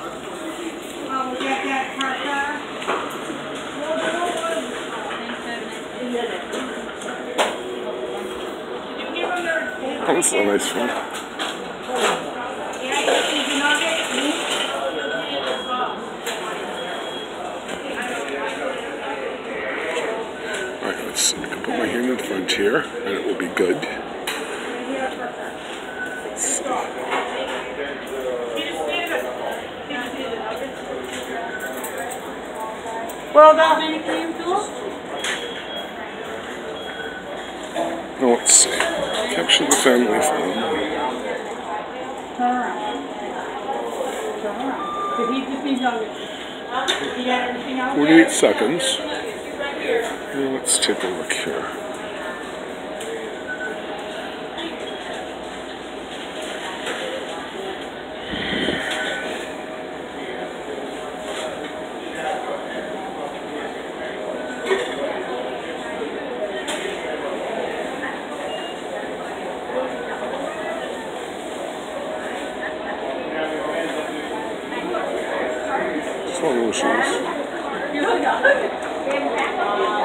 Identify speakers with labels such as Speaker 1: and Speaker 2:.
Speaker 1: That's a nice one. Alright, let's see. I can put my hand in front here and it will be good. Let's see.
Speaker 2: Well done.
Speaker 1: Now let's see. Capture the family phone.
Speaker 2: Turn around. Turn around. Did he just need you? You got everything else?
Speaker 1: 48 seconds. Now let's take a look here. It's one of those shoes.